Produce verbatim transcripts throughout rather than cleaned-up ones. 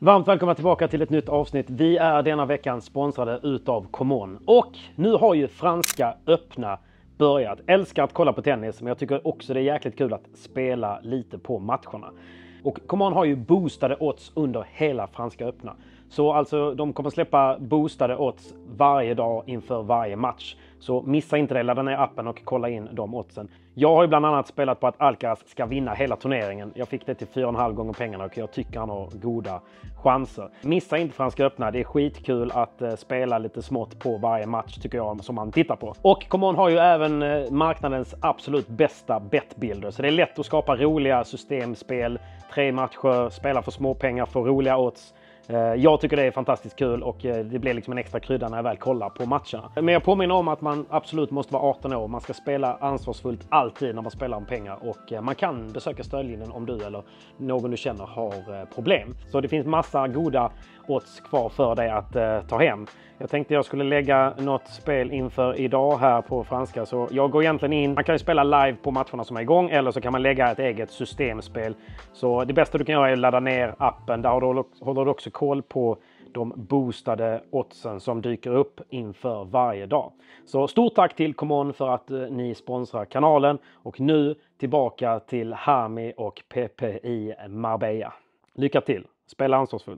Varmt välkomna tillbaka till ett nytt avsnitt. Vi är denna veckan sponsrade utav Common. Och nu har ju Franska öppna börjat. Älskar att kolla på tennis, men jag tycker också det är jäkligt kul att spela lite på matcherna. Och Common har ju boostade odds under hela Franska öppna. Så alltså de kommer släppa boostade odds varje dag inför varje match. Så missa inte det, ladda ner appen och kolla in de oddsen. Jag har ju bland annat spelat på att Alcaraz ska vinna hela turneringen. Jag fick det till fyra komma fem gånger pengarna och jag tycker han har goda chanser. Missa inte Franska öppna, det är skitkul att uh, spela lite smått på varje match tycker jag som man tittar på. Och Common har ju även uh, marknadens absolut bästa bettbilder. Så det är lätt att skapa roliga systemspel, tre matcher, spela för små pengar, för roliga odds. Jag tycker det är fantastiskt kul och det blir liksom en extra krydda när jag väl kollar på matcherna. Men jag påminner om att man absolut måste vara arton år. Man ska spela ansvarsfullt alltid när man spelar om pengar. Och man kan besöka stödlinjen om du eller någon du känner har problem. Så det finns massa goda odds kvar för dig att uh, ta hem. Jag tänkte jag skulle lägga något spel inför idag här på franska. Så jag går egentligen in. Man kan ju spela live på matcherna som är igång. Eller så kan man lägga ett eget systemspel. Så det bästa du kan göra är att ladda ner appen. Där håller du också koll på de boostade oddsen som dyker upp inför varje dag. Så stort tack till Common för att uh, ni sponsrar kanalen. Och nu tillbaka till Hami och P P i Marbella. Lycka till! Spela ansvarsfullt!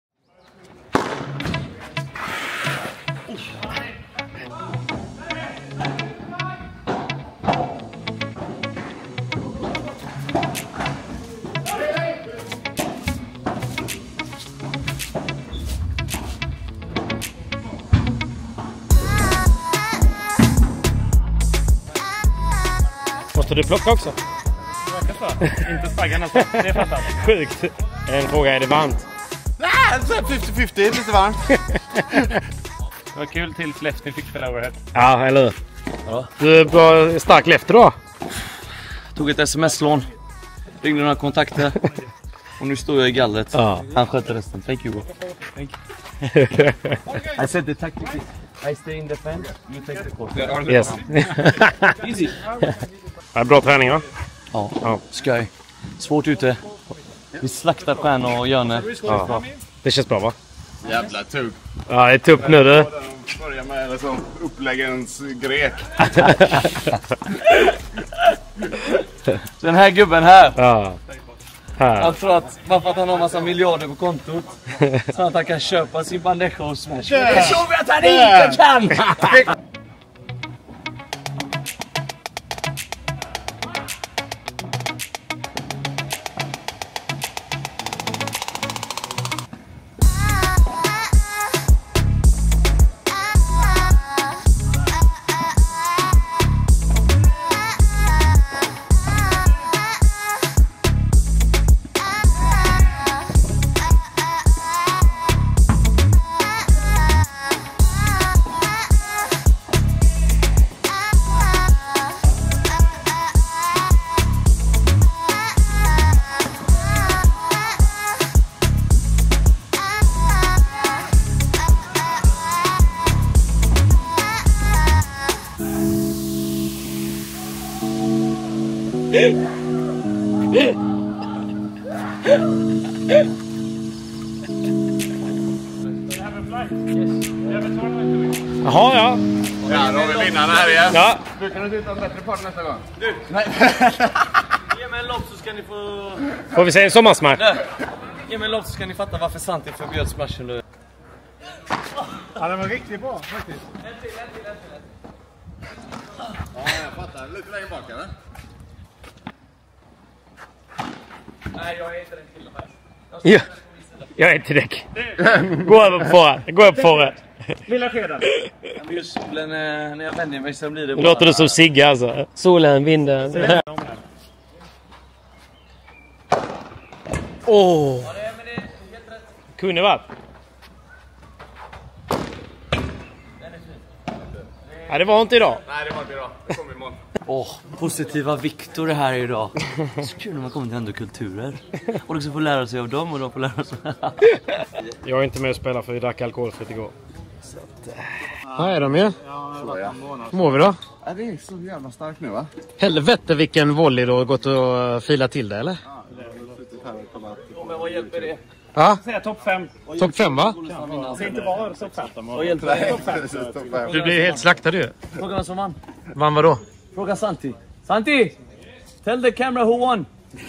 Måste du plocka också? Det verkar så. Inte staggarna så. Det är fantastiskt. Sjukt. En fråga, är det varmt? Nej, femtio femtio, lite varmt. Det var kul tills Lefty fick spela overhead. Ja, eller hur? Ja. Du är bra stark Lefty då? Tog ett sms-lån. Ringde några kontakter. Och nu står jag i gallret. Ja. Han sköter resten. Thank you. Thank you. I said the tactic is I stay in defense, you take the court. Yes. Easy. Ja, bra träning va? Ja, Ja. Sky. Svårt ute. Vi slaktar Stjärn och Jörne. Ja. Det känns bra va? Jävla tugg. Ja, det är tupp nu du. Börja med liksom uppläggens grek. Den här gubben här. Ja. Här. Jag tror att bara för att han har massa miljarder på kontot så att han kan köpa sin bandeja och smash. Jag såg att han inte kan! Jaha, ja. Ja, då har vi vinnarna här igen. Ja. Du, kan du ta en bättre part nästa gång? Du! Nej! Ge mig en lopp så ska ni få... Får vi se en sommarsmack? Ge mig en lopp så ska ni fatta varför Santi förbjöd splashen nu. Ja, det var riktigt bra faktiskt. Lätt till, lätt till, lätt till. Ja, jag fattar. Lite längre bak, eller? Nej, jag är inte den killen här. Ja. Jag är inte däck. Gå över på fåret. Gå upp på fåret. Lilla skeden. Just solen, när jag vänder mig så blir det Nu låter du som Sigge alltså. Solen, vinden. Åh! Oh. Kunde varit. Ja, det var inte idag. Nej, det var inte idag. Det kommer imorgon. Åh, oh, positiva Viktor är här idag. Så kul när man kommer till andra kulturer. Och också får lära sig av dem och de får lära sig. Jag är inte med och spelar för vi drack alkoholfritt igår. Så att, här är de ju. Ja, Hur mår vi då? Ja, det är så jävla starkt nu, va? Helvete vilken volley då, gått och filat till det eller? Ja, det har suttit här och kollat. Men vad hjälper det? Ja, Säga topp fem. topp fem va? Säg inte bara topp fem. Och hjälp mig. Du blir ju helt slaktad ju. Fråga vem som vann. Vann vadå? Fråga Santi. Santi! Tell the camera who won.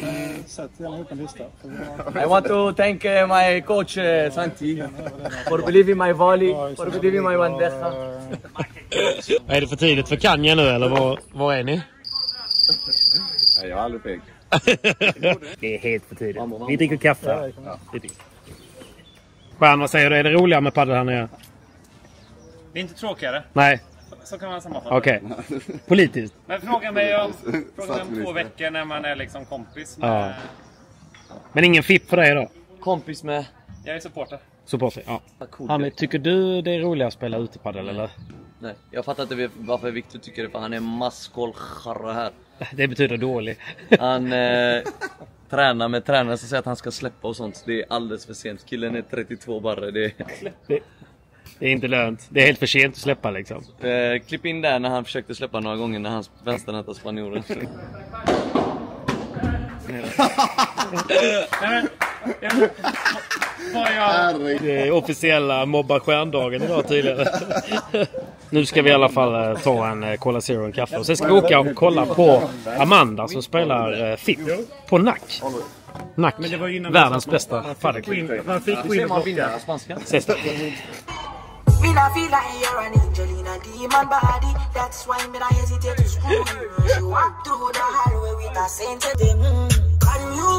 I want to thank uh, my coach uh, Santi for believing my volley, for believing my bandeja. Är det för tidigt för Kanye nu eller var, var är ni? Nej, jag är aldrig pigg. Det är helt för tidigt. Vi dricker kaffe. Ja. Stjärn, vad säger du? Är det roligare med padel här nere? Det är inte tråkigare. Nej. Så kan man sammanfatta. Okej. Okay. Politiskt. Men fråga mig om, fråga mig om två veckor när man är liksom kompis med... Ja. Men ingen fipp för dig då? Kompis med... Jag är supporter. Supporter, ja. Cool. Hanni, tycker du det är roligare att spela ute padel eller? Nej, jag fattar inte varför Victor tycker det, för han är maskolcharra här. Det betyder dålig. Han eh, tränar med tränare som säger att han ska släppa och sånt. Det är alldeles för sent. Killen är trettiotvå bara. Det, det, det är inte lönt. Det är helt för sent att släppa liksom. Eh, klipp in där när han försökte släppa några gånger när hans vänsternätta spanjoren. Det är officiella mobba stjärndagen idag tydligen. Nu ska vi i alla fall ta en Cola Zero och en kaffe. Och sen ska vi åka och kolla på Amanda som spelar uh, F I P på N A C. N A C, världens bästa padelklubb. Man fick gå in och bocka. Ses det. Me not feel like you're an angel in a demon body. That's why me not hesitate to screw you. You walk through the hallway with a saint. Can you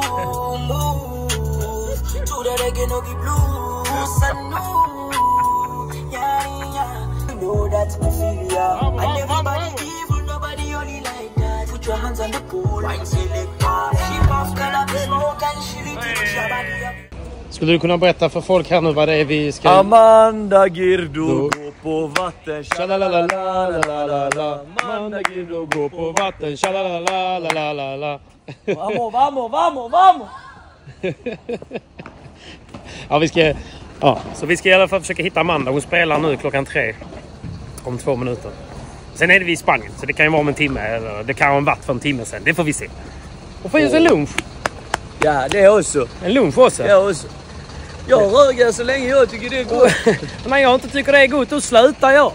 move to the reggae no be blues? And no, yeah, yeah. You know that me feel ya. And everybody evil, nobody only like that. Put your hands on the pool, wine selector. She puff cannabis smoke and she little shabba. Skulle du kunna berätta för folk här nu vad det är vi ska... Amanda Girdo gå på vatten. Tjalalalalalalalala. Amanda Girdo gå på vatten. Tjalalalalalalalala. Vamos, vamos, vamos, vamos! Ja, vi ska... Ja, så vi ska i alla fall försöka hitta Amanda. Hon spelar nu klockan tre. Om två minuter. Sen är det vi i Spanien. Så det kan ju vara om en timme. Eller det kan ha varit för en timme sen. Det får vi se. Och får ju en lunch. Ja, det är också. En lunch också. Ja, också. Jag rögar så länge jag tycker det är gott. När jag inte tycker det är gott, då slutar jag.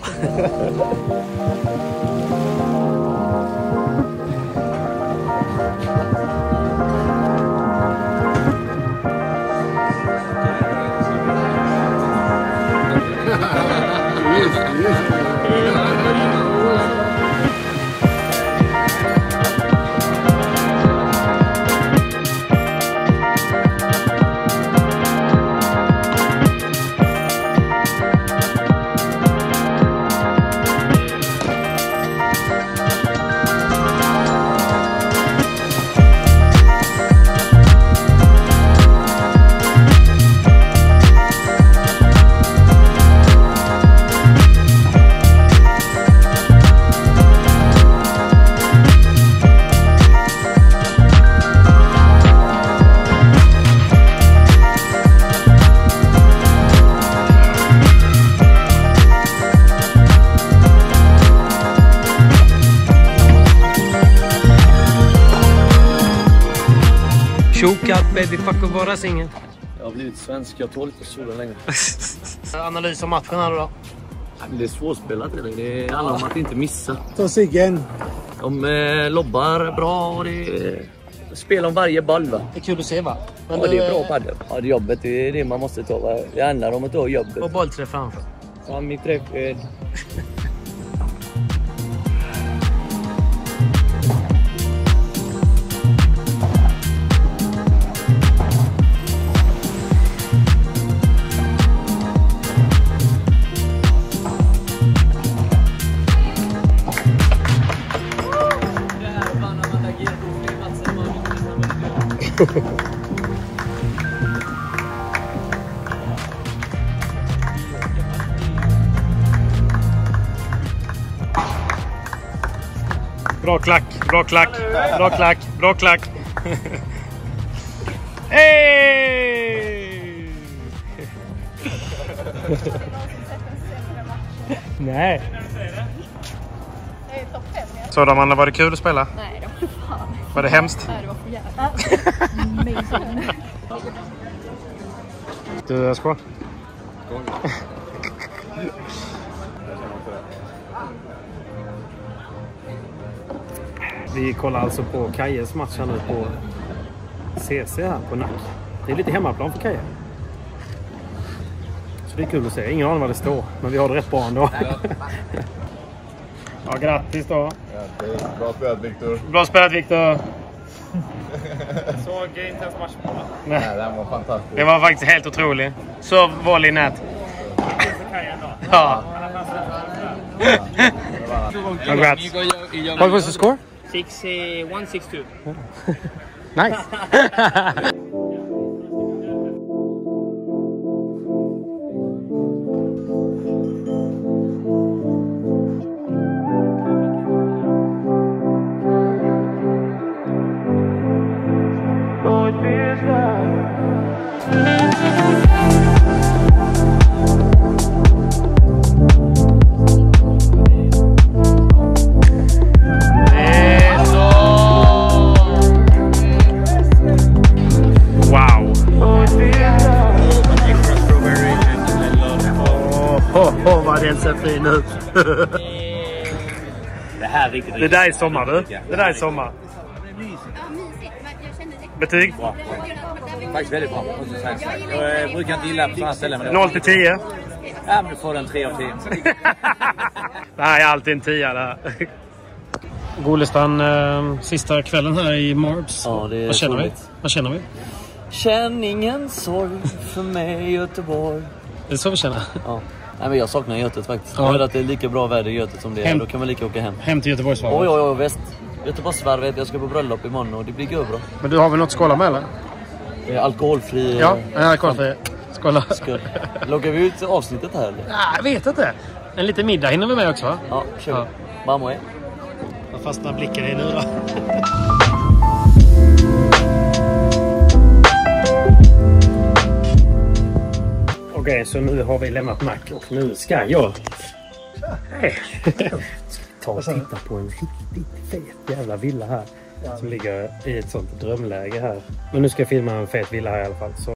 Chokat baby, fuck och vara singel. Jag har blivit svensk, jag tål inte solen längre. Analys av matchen här då? Det är svårspelat, eller? Det handlar om att inte missa. Ta ciggen. De eh, lobbar bra och det är spel om varje boll, va? Det är kul att se, va? Men ja, du, det är bra padel. Ja, det jobbet det är det man måste ta, va? Det handlar om att ta jobbet. Och bollträff framför. Fram i träff. Eh. Bra klack, bra klack, bra klack, bra klack. Hej! Nej. Så då, Amanda, var det kul att spela? Nej, det var fan. Var det hemskt? Nej, det var för jävligt. Du, skål. Skål. Vi kollar alltså på Kajes match här nu på C C här på Nack. Det är lite hemmaplan för Kaje. Så det är kul att se. Ingen aning vad det står, men vi har det rätt bra ändå. Ja, grattis då. Grattis. Bra spelat, Viktor. Bra spelat, Viktor. Såg inte ens matchen. Nej, den var fantastisk. Det var faktiskt helt otroligt. Så volley i nät. Ja. Congrats. What was the score? six one six two. Nice. Åh, vad den ser fin ut. Det här är riktigt, Det där är sommar, du. Det där är sommar. Betyg? Bra. Faktiskt väldigt bra. Jag brukar inte gilla på sådana ställen. Men noll till tio. Ja, men du får en tre av tio. Det här är alltid en tia där. Golestan, eh, sista kvällen här i Marbs. Ja, det är Vad känner vi? roligt. Vad känner vi? Känn ingen sorg för mig i Göteborg. Det är så vi känner. Ja. Nej, men jag saknar Götet faktiskt. Ja. Jag hörde att det är lika bra väder i Götet som det är. Hem. Då kan man lika åka hem. Hem till Göteborgsvarvet. Oj, oj, oj, väst. Göteborgsvarvet. Jag ska på bröllop imorgon och det blir bra. Men du har väl något att skåla med, eller? Det är alkoholfri. Ja, alkoholfri. Skåla. Skål. Loggar vi ut avsnittet här eller? Ja, jag vet inte. En liten middag hinner vi med också, va? Ja, kör Ja. vi. Mamma är. Vad fastnar blicken i nu då? Okej, så nu har vi lämnat Mack och nu ska jag ta och titta på en riktigt fet jävla villa här som ligger i ett sånt drömläge här. Men nu ska jag filma en fet villa här i alla fall. Så.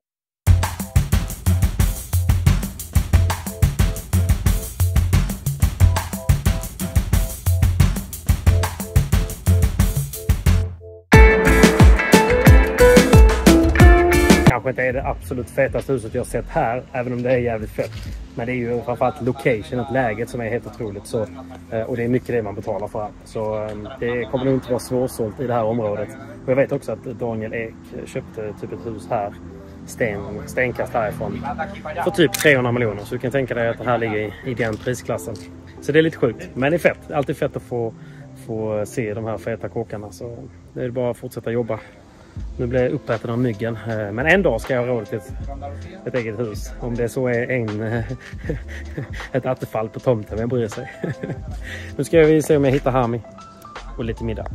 Kanske inte är det absolut fetaste huset jag har sett här, även om det är jävligt fett. Men det är ju framförallt locationet, läget som är helt otroligt. Så, och det är mycket det man betalar för. Så det kommer nog inte vara svårsålt i det här området. Och jag vet också att Daniel Ek köpte typ ett hus här, sten, stenkast härifrån, för typ trehundra miljoner. Så du kan tänka dig att det här ligger i, i den prisklassen. Så det är lite sjukt, men det är fett. Alltid fett att få, få se de här feta kåkarna. Så det är bara att fortsätta jobba. Nu blir jag uppäten av myggen. Men en dag ska jag ha råd till ett, ett eget hus. Om det så är en ett attefall på tomten, vem bryr sig. Nu ska vi se om jag hittar Hami och lite middag.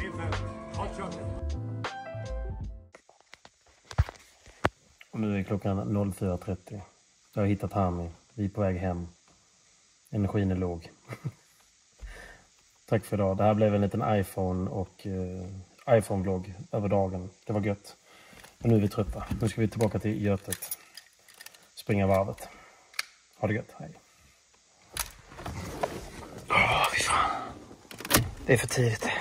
Och nu är klockan fyra trettio. Jag har hittat Hami. Vi är på väg hem. Energin är låg. Tack för idag. Det här blev en liten iPhone och uh, iPhone-vlogg över dagen. Det var gött. Och nu är vi trötta. Nu ska vi tillbaka till Götet. Springa varvet. Ha det gött. Hej. Åh, fy fan. Det är för tidigt.